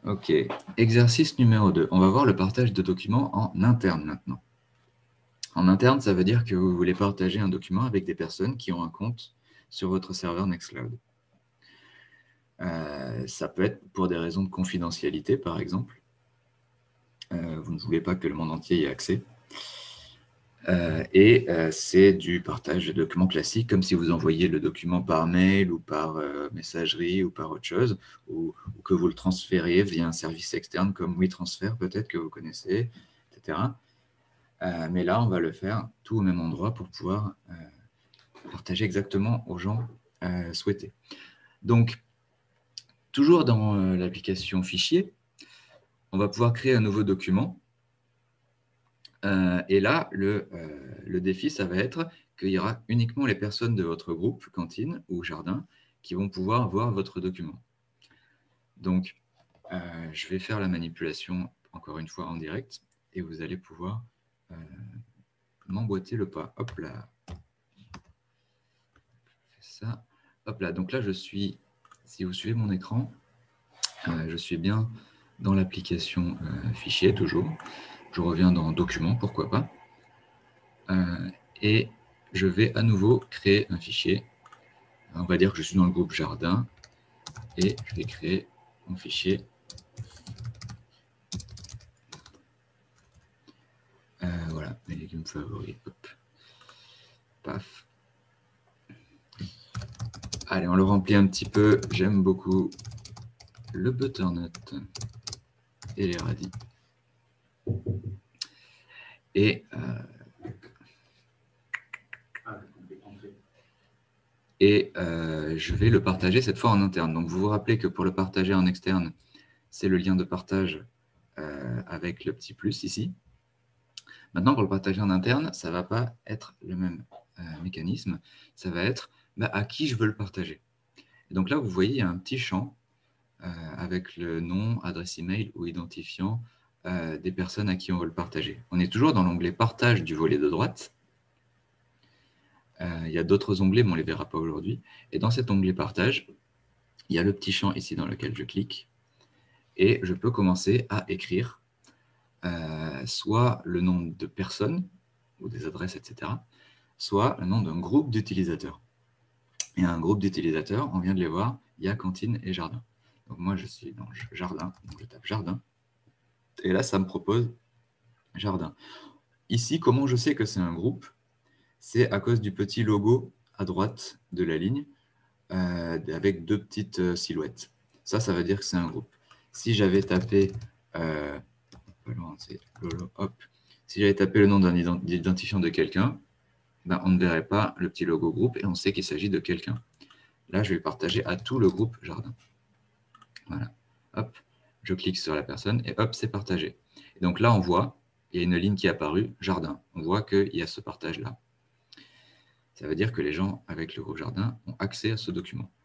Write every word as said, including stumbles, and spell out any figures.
Ok, exercice numéro deux. On va voir le partage de documents en interne maintenant. En interne, ça veut dire que vous voulez partager un document avec des personnes qui ont un compte sur votre serveur Nextcloud. Euh, ça peut être pour des raisons de confidentialité, par exemple. Euh, vous ne voulez pas que le monde entier y ait accès. Euh, et euh, c'est du partage de documents classique, comme si vous envoyiez le document par mail ou par euh, messagerie ou par autre chose, ou, ou que vous le transfériez via un service externe comme WeTransfer, peut-être que vous connaissez, et cetera. Euh, mais là, on va le faire tout au même endroit pour pouvoir euh, partager exactement aux gens euh, souhaités. Donc, toujours dans euh, l'application fichier, on va pouvoir créer un nouveau document. Euh, et là, le, euh, le défi, ça va être qu'il y aura uniquement les personnes de votre groupe, cantine ou jardin, qui vont pouvoir voir votre document. Donc, euh, je vais faire la manipulation, encore une fois, en direct, et vous allez pouvoir euh, m'emboîter le pas. Hop là. Ça. Hop là. Donc là, je suis, si vous suivez mon écran, euh, je suis bien dans l'application euh, fichier, toujours. Je reviens dans Documents, pourquoi pas. Euh, et je vais à nouveau créer un fichier. On va dire que je suis dans le groupe Jardin et je vais créer mon fichier. Euh, voilà, mes légumes favoris. Hop. Paf. Allez, on le remplit un petit peu. J'aime beaucoup le butternut et les radis. Et, euh, et euh, je vais le partager cette fois en interne. Donc, vous vous rappelez que pour le partager en externe, c'est le lien de partage euh, avec le petit plus ici. Maintenant, pour le partager en interne, ça ne va pas être le même euh, mécanisme. Ça va être bah, à qui je veux le partager. Et donc là, vous voyez, il y a un petit champ euh, avec le nom, adresse email ou identifiant euh, des personnes à qui on veut le partager. On est toujours dans l'onglet Partage du volet de droite. Euh, il y a d'autres onglets, mais on ne les verra pas aujourd'hui. Et dans cet onglet Partage, il y a le petit champ ici dans lequel je clique. Et je peux commencer à écrire euh, soit le nom de personnes ou des adresses, et cetera, soit le nom d'un groupe d'utilisateurs. Et un groupe d'utilisateurs, on vient de les voir, il y a cantine et jardin. Donc moi, je suis dans jardin, donc je tape jardin. Et là, ça me propose jardin. Ici, comment je sais que c'est un groupe? C'est à cause du petit logo à droite de la ligne euh, avec deux petites euh, silhouettes. Ça, ça veut dire que c'est un groupe. Si j'avais tapé, euh, hop, si j'avais tapé le nom d'un identifiant de quelqu'un, ben, on ne verrait pas le petit logo groupe et on sait qu'il s'agit de quelqu'un. Là, je vais le partager à tout le groupe jardin. Voilà. Hop, je clique sur la personne et hop, c'est partagé. Et donc là, on voit, il y a une ligne qui est apparue, jardin. On voit qu'il y a ce partage-là. Ça veut dire que les gens avec le groupe jardin ont accès à ce document.